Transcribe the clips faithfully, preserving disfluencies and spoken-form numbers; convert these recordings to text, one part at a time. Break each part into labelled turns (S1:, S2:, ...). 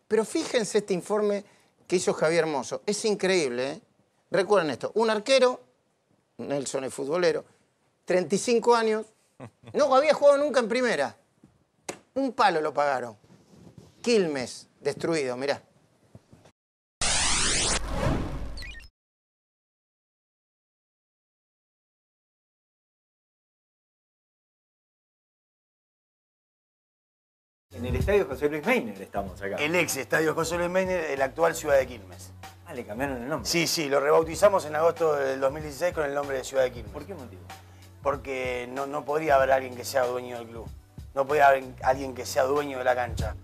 S1: Pero fíjense este informe que hizo Javier Hermoso. Es increíble, ¿eh? Recuerden esto. Un arquero, Nelson es futbolero, treinta y cinco años, no había jugado nunca en primera. Un palo lo pagaron. Quilmes, destruido, mirá.
S2: En el estadio José Luis Meiner estamos acá.
S3: El ex estadio José Luis Meiner, el actual Ciudad de Quilmes.
S2: Ah, le cambiaron el nombre.
S3: Sí, sí, lo rebautizamos en agosto del dos mil dieciséis con el nombre de Ciudad de Quilmes.
S2: ¿Por qué motivo?
S3: Porque no, no podría haber alguien que sea dueño del club. No podría haber alguien que sea dueño de la cancha.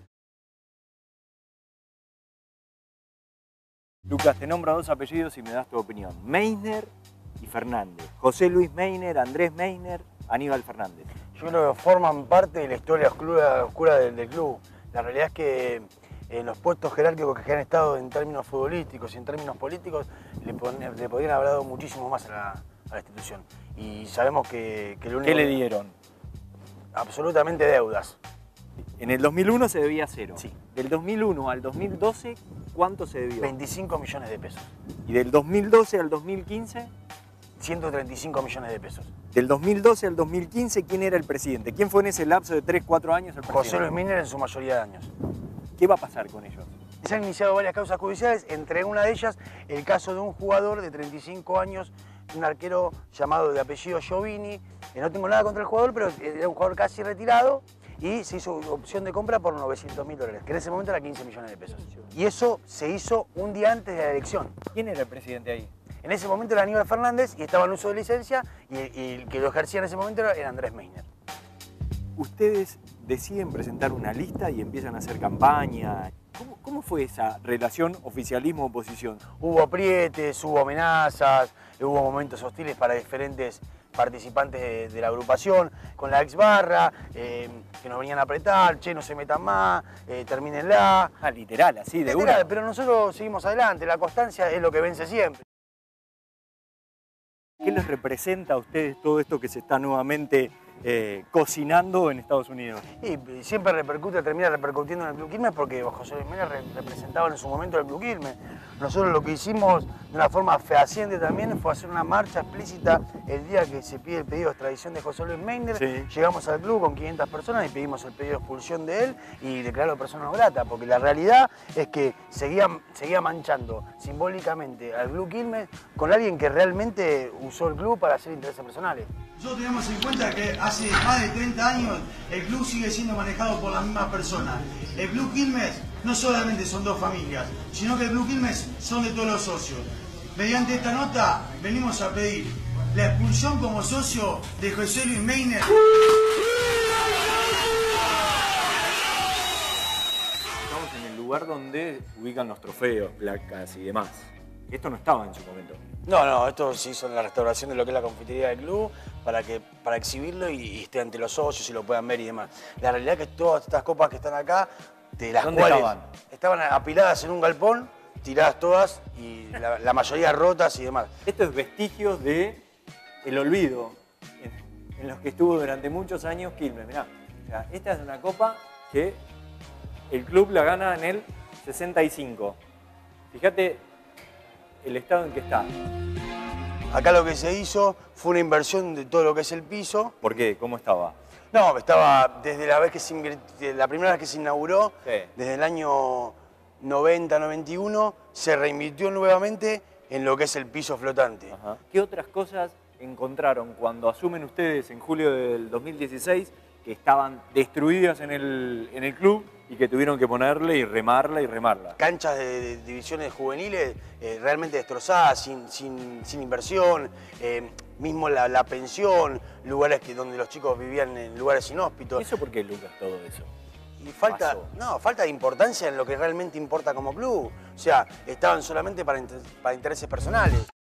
S2: Lucas, te nombro dos apellidos y me das tu opinión. Meiner y Fernández. José Luis Meiner, Andrés Meiner, Aníbal Fernández.
S3: Yo creo que forman parte de la historia oscura, oscura del, del club. La realidad es que en los puestos jerárquicos que han estado en términos futbolísticos y en términos políticos le, pon, le podrían haber dado muchísimo más a la, a la institución. Y sabemos que, que lo único...
S2: ¿Qué le dieron?
S3: Absolutamente deudas.
S2: En el dos mil uno se debía cero.
S3: Sí.
S2: Del dos mil uno al dos mil doce, ¿cuánto se debió?
S3: veinticinco millones de pesos.
S2: ¿Y del dos mil doce al dos mil quince?
S3: ciento treinta y cinco millones de pesos.
S2: Del dos mil doce al dos mil quince, ¿quién era el presidente? ¿Quién fue en ese lapso de tres, cuatro años el presidente?
S3: José Luis Meiner en su mayoría de años.
S2: ¿Qué va a pasar con ellos?
S3: Se han iniciado varias causas judiciales, entre una de ellas el caso de un jugador de treinta y cinco años, un arquero llamado de apellido Giovini. No tengo nada contra el jugador, pero era un jugador casi retirado y se hizo opción de compra por novecientos mil dólares, que en ese momento era quince millones de pesos. Y eso se hizo un día antes de la elección.
S2: ¿Quién era el presidente ahí?
S3: En ese momento era Aníbal Fernández y estaba en uso de licencia y, y el que lo ejercía en ese momento era, era Andrés Meiner.
S2: Ustedes deciden presentar una lista y empiezan a hacer campaña. ¿Cómo, cómo fue esa relación oficialismo-oposición?
S3: Hubo aprietes, hubo amenazas, hubo momentos hostiles para diferentes participantes de, de la agrupación, con la ex barra, eh, que nos venían a apretar, che, no se metan más, eh, termínenla.
S2: Ah, literal, así de
S3: Literal,
S2: una.
S3: pero nosotros seguimos adelante, la constancia es lo que vence siempre.
S2: ¿Qué les representa a ustedes todo esto que se está nuevamente eh, cocinando en Estados Unidos?
S3: Y siempre repercute, termina repercutiendo en el Club Quilmes porque José Luis Meiner representaba en su momento el Club Quilmes. Nosotros lo que hicimos de una forma fehaciente también fue hacer una marcha explícita el día que se pide el pedido de extradición de José Luis Meiner.
S2: Sí.
S3: Llegamos al club con quinientas personas y pedimos el pedido de expulsión de él y declararlo persona no grata, porque la realidad es que seguía, seguía manchando simbólicamente al Club Quilmes con alguien que realmente usó el club para hacer intereses personales.
S4: Nosotros tenemos en cuenta que hace más de treinta años el club sigue siendo manejado por las mismas personas. El Club Quilmes no solamente son dos familias, sino que el Club Quilmes son de todos los socios. Mediante esta nota venimos a pedir la expulsión como socio de José Luis Meiner.
S2: Estamos en el lugar donde ubican los trofeos, placas y demás. Esto no estaba en su momento.
S3: No, no, esto se hizo en la restauración de lo que es la confitería del club para, que, para exhibirlo y, y esté ante los socios y lo puedan ver y demás. La realidad es que todas estas copas que están acá, de las
S2: ¿Dónde
S3: cuales
S2: estaban?
S3: estaban apiladas en un galpón, tiradas todas y la, la mayoría rotas y demás.
S2: Esto es vestigios de el olvido en, en los que estuvo durante muchos años Quilmes. Mirá, o sea, esta es una copa que el club la gana en el sesenta y cinco. Fíjate el estado en que está.
S3: Acá lo que se hizo fue una inversión de todo lo que es el piso.
S2: ¿Por qué? ¿Cómo estaba?
S3: No, estaba desde la vez que se invirtió, la primera vez que se inauguró,
S2: Sí.
S3: desde el año noventa, noventa y uno, se reinvirtió nuevamente en lo que es el piso flotante.
S2: Ajá. ¿Qué otras cosas encontraron cuando asumen ustedes en julio del dos mil dieciséis que estaban destruidas en el, en el club y que tuvieron que ponerle y remarla y remarla?
S3: Canchas de, de divisiones juveniles eh, realmente destrozadas, sin, sin, sin inversión, eh, mismo la, la pensión, lugares que, donde los chicos vivían en lugares inhóspitos.
S2: ¿Y eso por qué, Lucas, todo eso?
S3: Y falta,
S2: pasó?
S3: no, falta de importancia en lo que realmente importa como club. O sea, estaban solamente para, inter- para intereses personales.